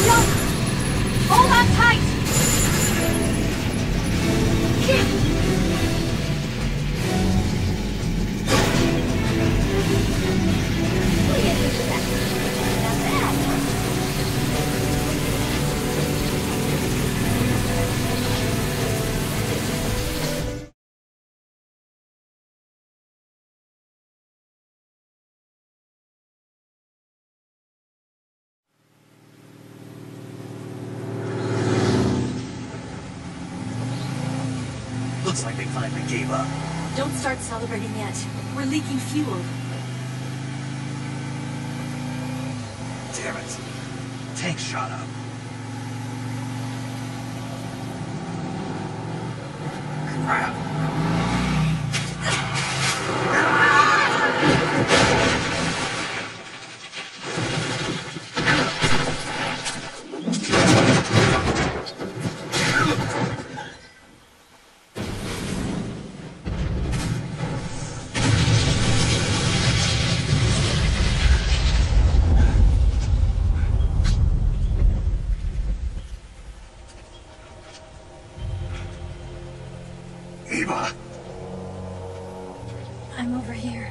Jump! Hold on tight! What do you think of that? Not bad, huh? Looks like they finally gave up. Don't start celebrating yet. We're leaking fuel. Damn it. Tank shot up. Crap. Eva! I'm over here.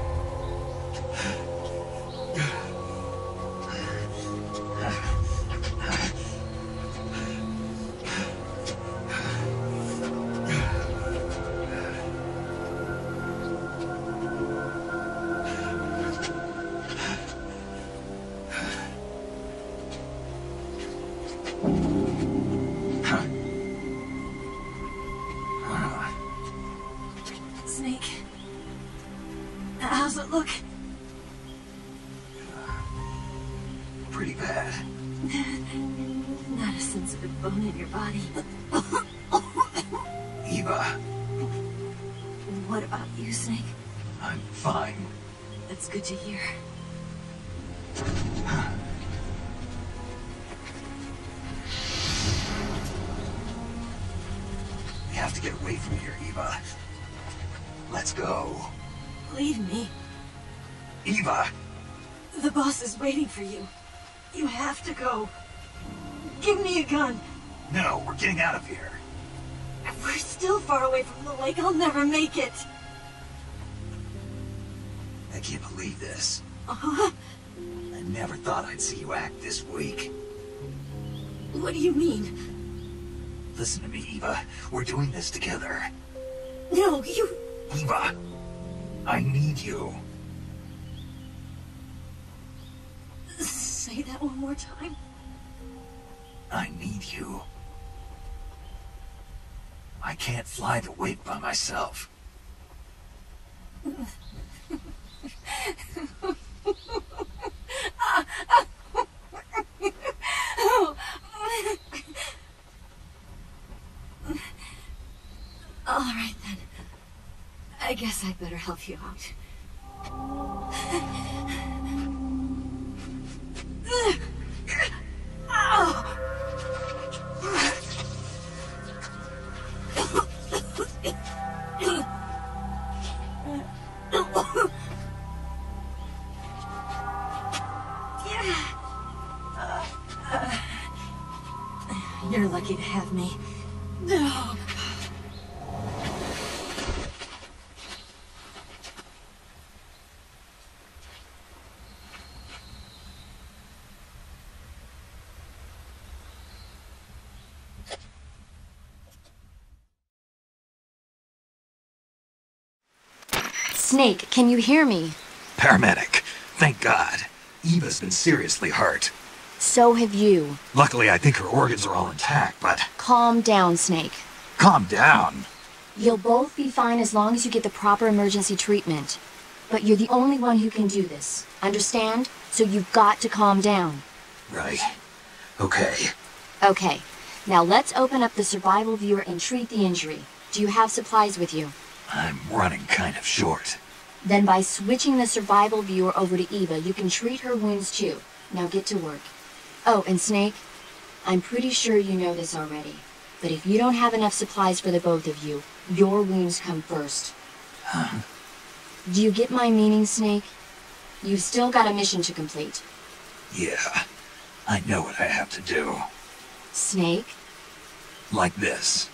Snake. How's it look? Pretty bad. Not a sensitive bone in your body. Eva, What about you, Snake? I'm fine. That's good to hear. We have to get away from here, Eva. Let's go. Leave me. Eva! The boss is waiting for you. You have to go. Give me a gun. No, we're getting out of here. We're still far away from the lake. I'll never make it. I can't believe this. Uh-huh. I never thought I'd see you act this weak. What do you mean? Listen to me, Eva. We're doing this together. No, you... Eva, I need you. Say that one more time. I need you. I can't fly the wake by myself. All right, then. I guess I'd better help you out. You're lucky to have me. No. Snake, can you hear me? Paramedic. Thank God. Eva's been seriously hurt. So have you. Luckily, I think her organs are all intact, but... Calm down, Snake. Calm down. You'll both be fine as long as you get the proper emergency treatment. But you're the only one who can do this. Understand? So you've got to calm down. Right. Okay. Okay. Now let's open up the survival viewer and treat the injury. Do you have supplies with you? I'm running kind of short. Then by switching the survival viewer over to Eva, you can treat her wounds too. Now get to work. Oh, and Snake, I'm pretty sure you know this already. But if you don't have enough supplies for the both of you, your wounds come first. Huh? Do you get my meaning, Snake? You've still got a mission to complete. Yeah. I know what I have to do. Snake? Like this.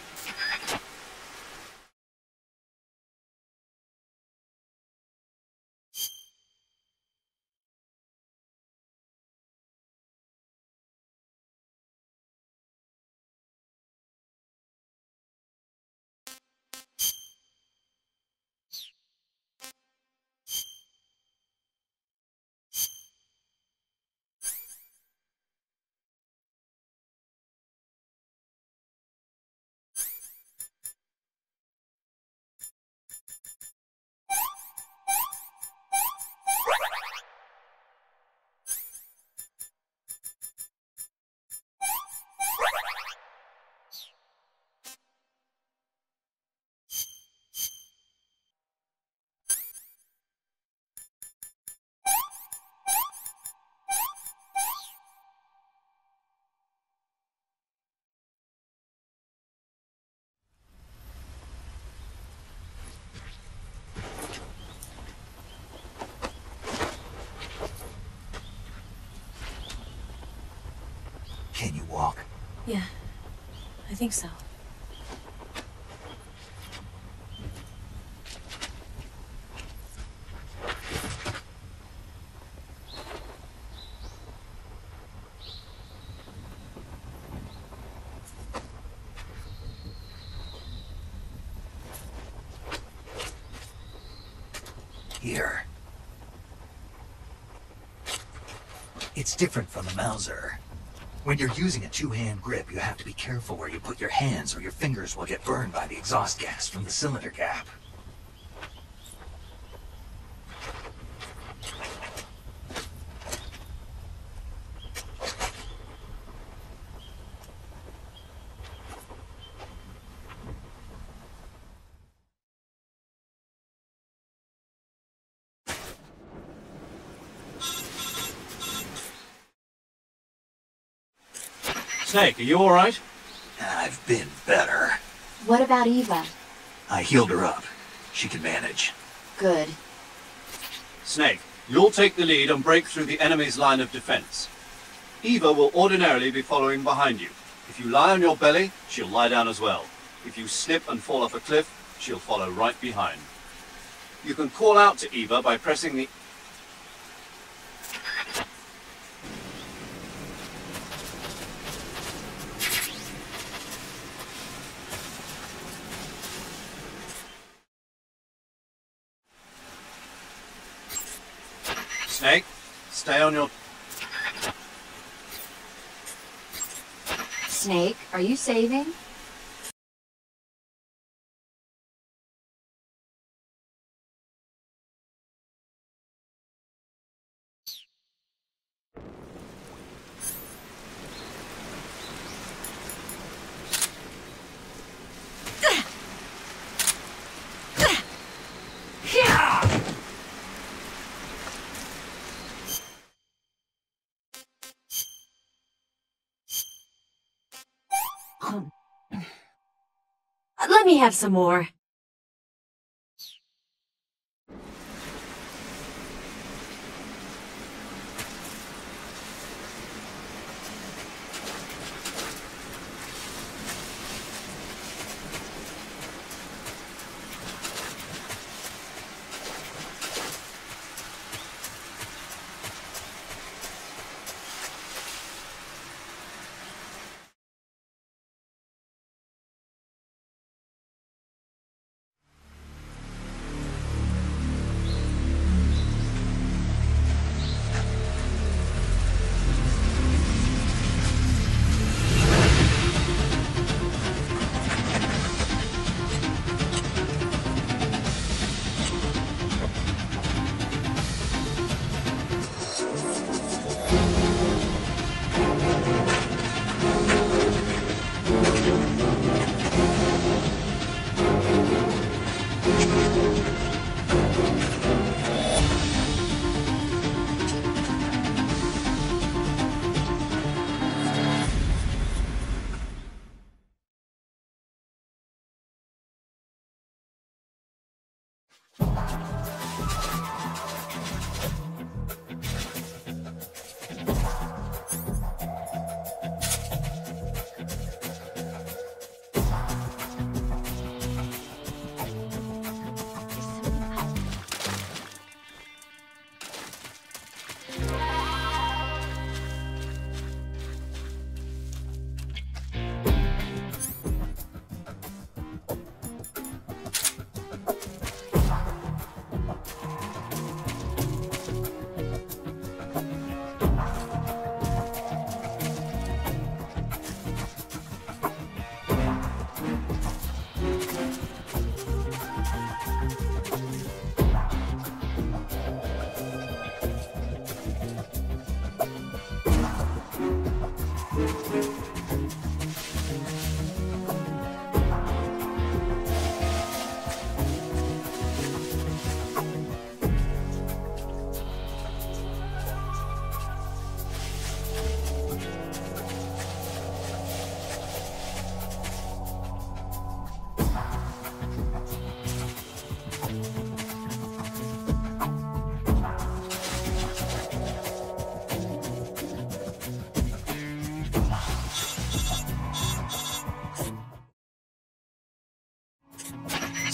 Can you walk? Yeah, I think so. Here. It's different from the Mauser. When you're using a two-hand grip, you have to be careful where you put your hands or your fingers will get burned by the exhaust gas from the cylinder cap. Snake, are you alright? I've been better. What about Eva? I healed her up. She can manage. Good. Snake, you'll take the lead and break through the enemy's line of defense. Eva will ordinarily be following behind you. If you lie on your belly, she'll lie down as well. If you slip and fall off a cliff, she'll follow right behind. You can call out to Eva by pressing the... Snake, stay on your... Snake, are you saving? Let me have some more.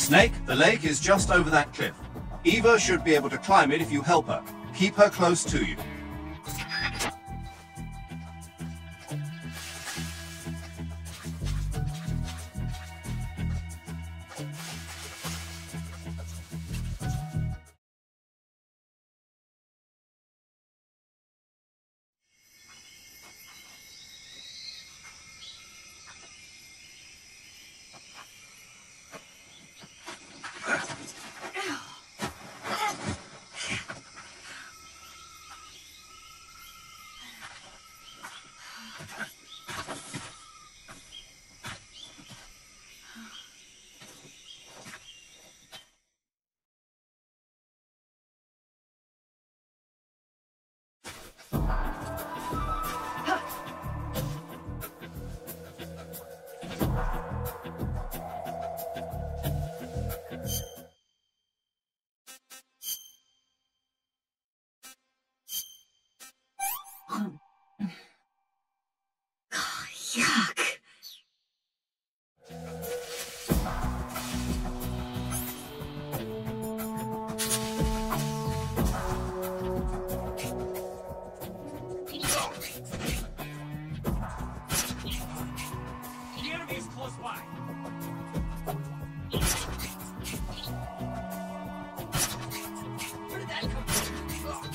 Snake, the lake is just over that cliff. Eva should be able to climb it if you help her. Keep her close to you. Yuck. The enemy is close by. Where did that come from?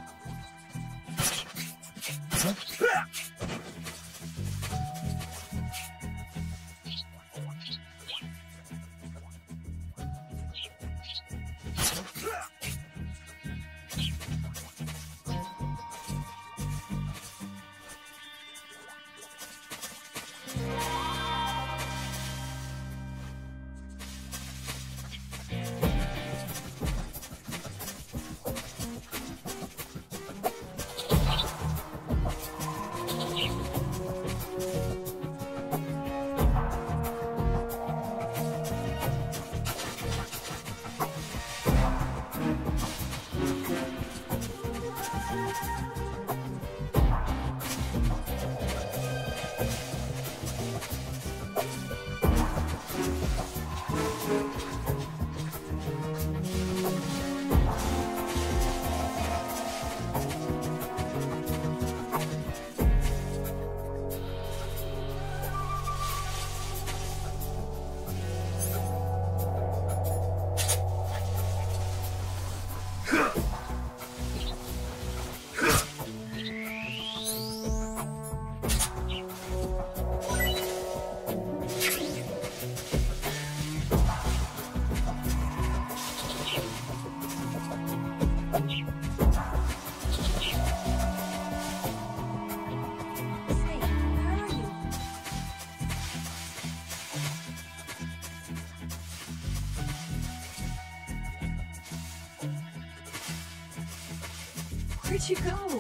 Where'd you go?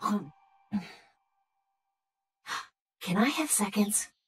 Can I have seconds?